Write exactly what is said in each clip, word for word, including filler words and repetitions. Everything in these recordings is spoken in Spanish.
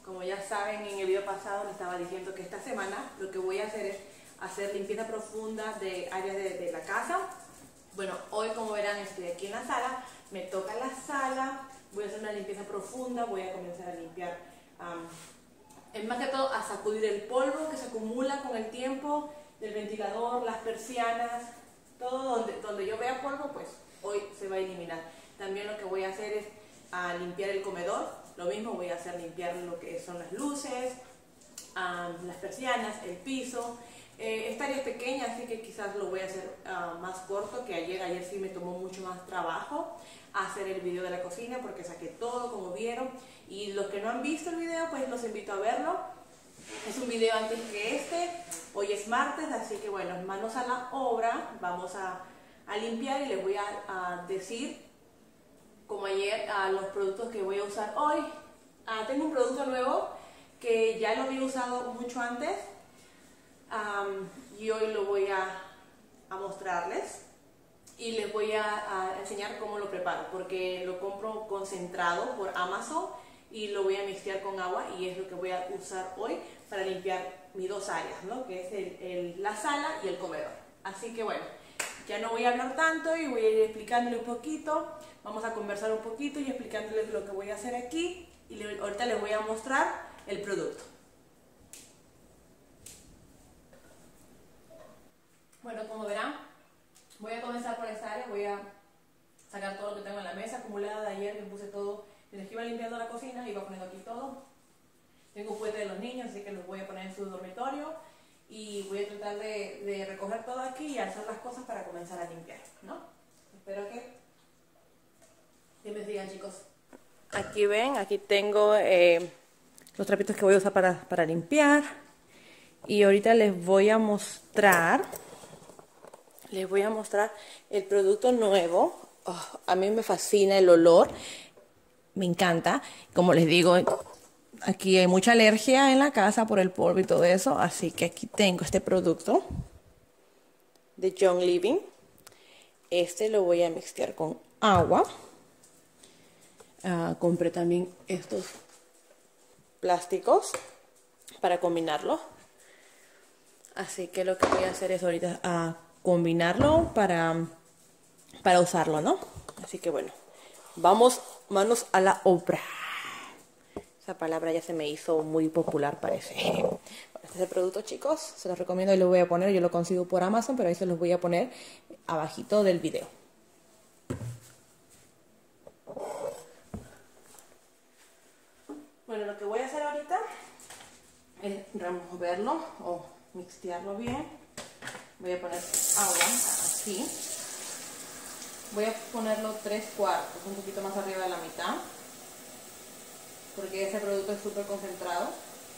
Como ya saben, en el video pasado les estaba diciendo que esta semana lo que voy a hacer es hacer limpieza profunda de áreas de, de la casa. Bueno, hoy como verán estoy aquí en la sala, me toca la sala, voy a hacer una limpieza profunda, voy a comenzar a limpiar, um, en más que todo a sacudir el polvo que se acumula con el tiempo del ventilador, las persianas, todo donde, donde yo vea polvo, pues hoy se va a eliminar. También lo que voy a hacer es a limpiar el comedor, lo mismo voy a hacer limpiar lo que son las luces, um, las persianas, el piso. Eh, esta área es pequeña, así que quizás lo voy a hacer uh, más corto que ayer. Ayer sí me tomó mucho más trabajo hacer el video de la cocina porque saqué todo como vieron. Y los que no han visto el video, pues los invito a verlo. Es un video antes que este. Hoy es martes, así que bueno, manos a la obra. Vamos a, a limpiar y les voy a, a decir, como ayer, a los productos que voy a usar hoy. Uh, tengo un producto nuevo que ya lo había usado mucho antes. Um, y hoy lo voy a, a mostrarles y les voy a, a enseñar cómo lo preparo, porque lo compro concentrado por Amazon y lo voy a mixtear con agua y es lo que voy a usar hoy para limpiar mis dos áreas, ¿no? Que es el, el, la sala y el comedor. Así que bueno, ya no voy a hablar tanto y voy a ir explicándole un poquito, vamos a conversar un poquito y explicándoles lo que voy a hacer aquí y le, ahorita les voy a mostrar el producto. Bueno, como verán, voy a comenzar por esta área, voy a sacar todo lo que tengo en la mesa acumulada de ayer, que puse todo, desde que iba limpiando la cocina, iba poniendo aquí todo. Tengo un juguete de los niños, así que los voy a poner en su dormitorio y voy a tratar de, de recoger todo aquí y alzar las cosas para comenzar a limpiar, ¿no? Espero que, que me sigan, chicos. Aquí ven, aquí tengo eh, los trapitos que voy a usar para, para limpiar y ahorita les voy a mostrar... Les voy a mostrar el producto nuevo. Oh, a mí me fascina el olor. Me encanta. Como les digo, aquí hay mucha alergia en la casa por el polvo y todo eso. Así que aquí tengo este producto de John Living. Este lo voy a mezclar con agua. Uh, compré también estos plásticos para combinarlo. Así que lo que voy a hacer es ahorita... Uh, combinarlo para, para usarlo, ¿no? Así que bueno, vamos, manos a la obra. Esa palabra ya se me hizo muy popular, parece. Bueno, este es el producto, chicos, se los recomiendo y lo voy a poner, yo lo consigo por Amazon, pero ahí se los voy a poner abajito del video. Bueno, lo que voy a hacer ahorita es removerlo o mixtearlo bien. Voy a poner agua así. Voy a ponerlo tres cuartos, un poquito más arriba de la mitad, porque ese producto es súper concentrado.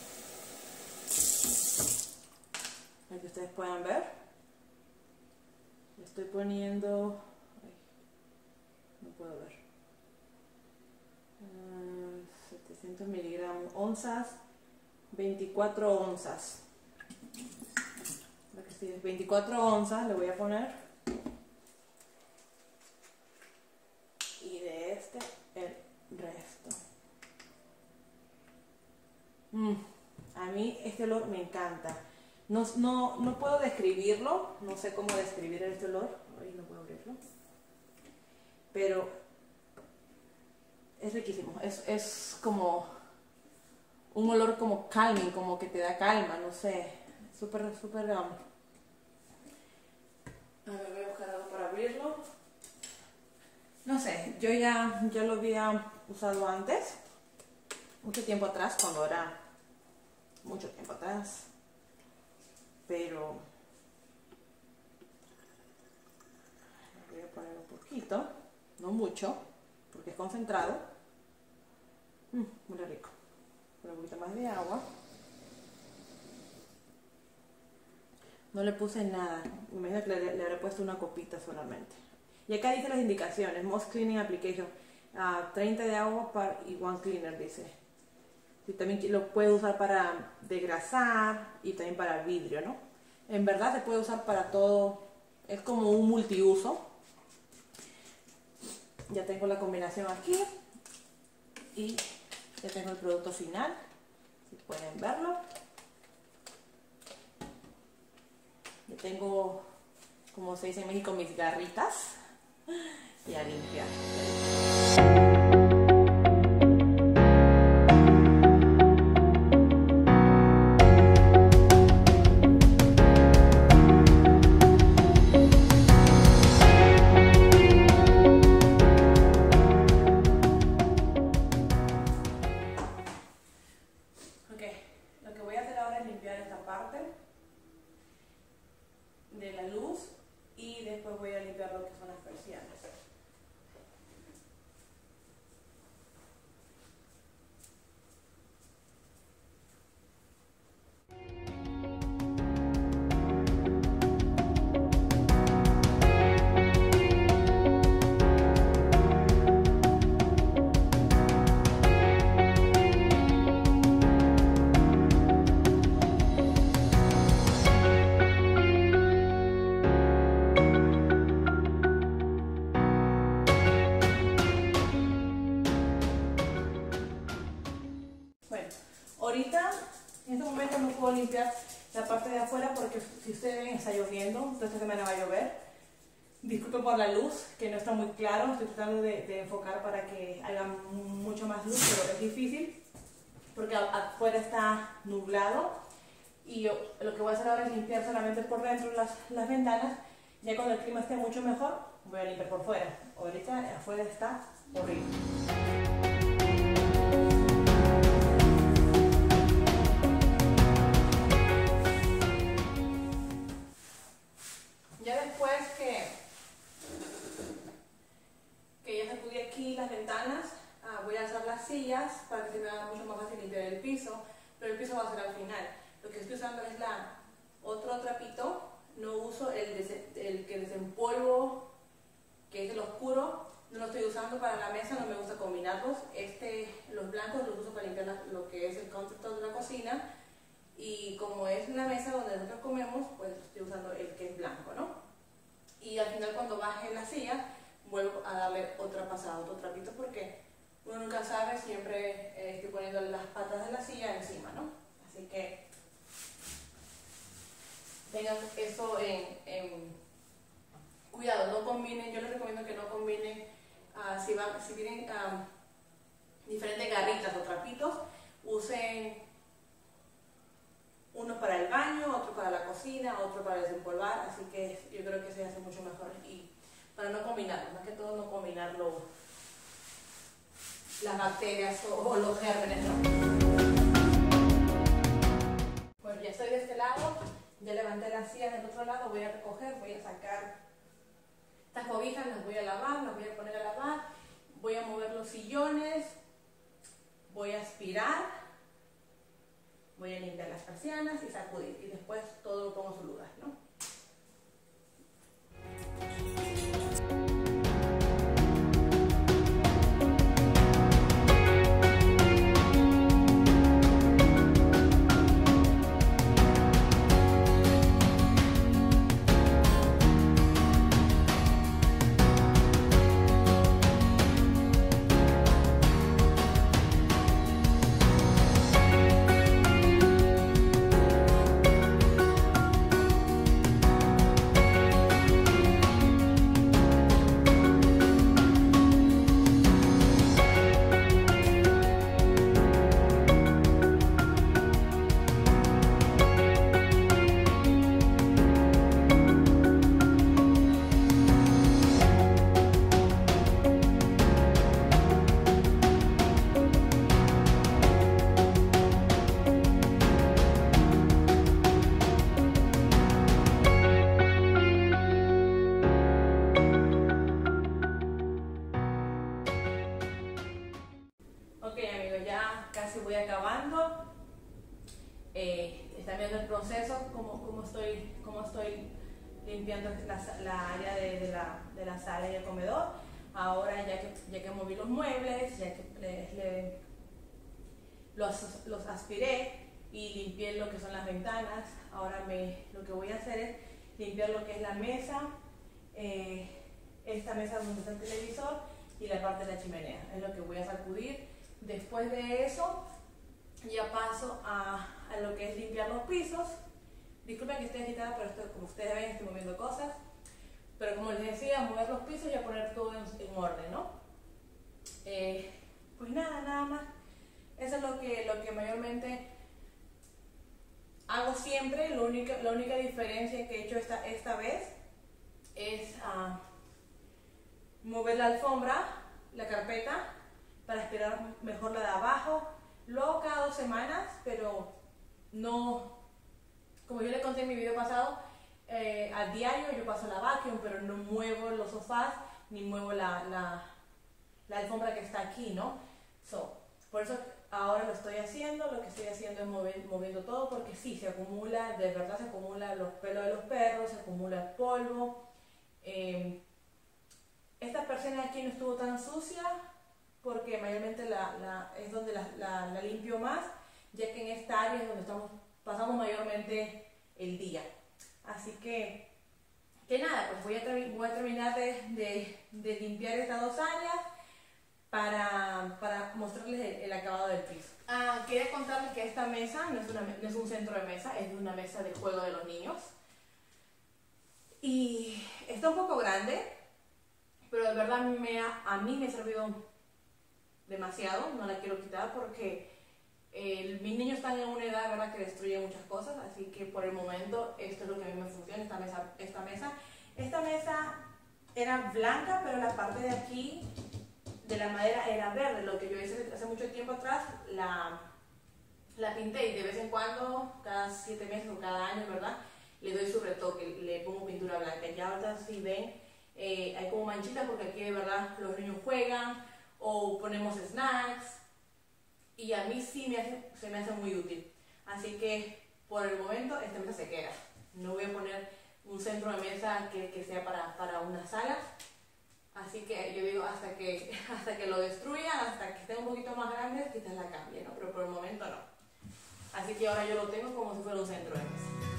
Para que ustedes puedan ver. Le estoy poniendo... Ay, no puedo ver. Uh, setecientos miligramos, onzas, veinticuatro onzas. veinticuatro onzas le voy a poner y de este el resto. Mm, a mí este olor me encanta. No, no, no puedo describirlo, no sé cómo describir este olor. Ay, no puedo abrirlo. Pero es riquísimo. Es, es como un olor como calming, como que te da calma, no sé. Súper, súper... Um, a ver, voy a buscar algo para abrirlo. No sé, yo ya, ya lo había usado antes, mucho tiempo atrás, cuando era mucho tiempo atrás, pero voy a poner un poquito, no mucho, porque es concentrado. Mm, muy rico. Con un poquito más de agua. No le puse nada, me imagino que le, le habré puesto una copita solamente. Y acá dice las indicaciones, Most Cleaning Application, uh, treinta de agua para, y one cleaner, dice. Y también lo puede usar para degrasar y también para vidrio, ¿no? En verdad se puede usar para todo, es como un multiuso. Ya tengo la combinación aquí y ya tengo el producto final. si pueden verlo. Yo tengo, como se dice en México, mis garritas y a limpiar. Ok, lo que voy a hacer ahora es limpiar esta parte de la luz y después voy a limpiar lo que son las persianas. Ahorita, en este momento no puedo limpiar la parte de afuera porque si ustedes ven está lloviendo, esta semana va a llover. Disculpen por la luz, que no está muy claro, estoy tratando de, de enfocar para que haya mucho más luz, pero es difícil porque afuera está nublado y yo lo que voy a hacer ahora es limpiar solamente por dentro las, las ventanas. Ya cuando el clima esté mucho mejor, voy a limpiar por fuera. Ahorita afuera está horrible. Ya después que, que ya sacudí aquí las ventanas, ah, voy a alzar las sillas para que se me haga mucho más fácil limpiar el piso, pero el piso va a ser al final. Lo que estoy usando es la otro trapito, no uso el, el que desempolvo, que es el oscuro, no lo estoy usando para la mesa, no me gusta combinarlos. Este, los blancos los uso para limpiar la, lo que es el countertop de la cocina. Y como es la mesa donde nosotros comemos, pues estoy usando el que es blanco, ¿no? Y al final cuando baje la silla, vuelvo a darle otra pasada, otro trapito, porque uno nunca sabe, siempre eh, estoy poniendo las patas de la silla encima, ¿no? Así que tengan eso en, en cuidado, no combinen, yo les recomiendo que no combinen, uh, si, van, si tienen um, diferentes garritas o trapitos, usen uno para el baño, otro para la cocina, otro para desempolvar, así que yo creo que se hace mucho mejor. Y para no combinarlo, más que todo no combinarlo, las bacterias o, o los gérmenes, ¿no? Pues ya estoy de este lado, ya levanté las sillas del otro lado, voy a recoger, voy a sacar estas cobijas, las voy a lavar, las voy a poner a lavar, voy a mover los sillones, voy a aspirar. Voy a limpiar las persianas y sacudir y después todo lo pongo en su lugar, ¿no? Voy acabando. Eh, están viendo el proceso, cómo, cómo, estoy, cómo estoy limpiando la, la área de, de, la, de la sala y el comedor. Ahora ya que, ya que moví los muebles, ya que le, le, los, los aspiré y limpié lo que son las ventanas, ahora me, lo que voy a hacer es limpiar lo que es la mesa, eh, esta mesa donde está el televisor y la parte de la chimenea. Es lo que voy a sacudir. Después de eso, ya paso a, a lo que es limpiar los pisos. Disculpen que esté agitada, pero esto, como ustedes ven, estoy moviendo cosas. Pero como les decía, mover los pisos y a poner todo en, en orden, ¿no? Eh, pues nada, nada más. Eso es lo que, lo que mayormente hago siempre. Lo única, la única diferencia que he hecho esta, esta vez es uh, mover la alfombra, la carpeta, para aspirar mejor la de abajo. Lo hago cada dos semanas, pero no, como yo les conté en mi video pasado, eh, a diario yo paso la vacuum, pero no muevo los sofás, ni muevo la, la, la alfombra que está aquí, ¿no? So, por eso ahora lo estoy haciendo, lo que estoy haciendo es mover, moviendo todo, porque sí, se acumula, de verdad se acumula los pelos de los perros, se acumula el polvo. Eh, esta persiana de aquí no estuvo tan sucia, porque mayormente la, la, es donde la, la, la limpio más, ya que en esta área es donde estamos, pasamos mayormente el día. Así que, que nada, pues voy a, voy a terminar de, de, de limpiar estas dos áreas para, para mostrarles el, el acabado del piso. Ah, quería contarles que esta mesa no es, una, no es un centro de mesa, es una mesa de juego de los niños. Y está un poco grande, pero de verdad me ha, a mí me ha servido demasiado, no la quiero quitar porque eh, mis niños están en una edad, ¿verdad?, que destruyen muchas cosas, así que por el momento esto es lo que a mí me funciona, esta mesa. Esta mesa, esta mesa era blanca, pero la parte de aquí de la madera era verde, lo que yo hice hace mucho tiempo atrás, la, la pinté y de vez en cuando, cada siete meses o cada año, ¿verdad?, le doy su retoque, le pongo pintura blanca. Ya ahorita si ven, eh, hay como manchitas porque aquí de verdad los niños juegan o ponemos snacks y a mí sí me hace, se me hace muy útil. Así que por el momento esta mesa se queda. No voy a poner un centro de mesa que, que sea para, para una sala. Así que yo digo hasta que, hasta que lo destruyan, hasta que esté un poquito más grande, quizás la cambie, ¿no? Pero por el momento no. Así que ahora yo lo tengo como si fuera un centro de mesa.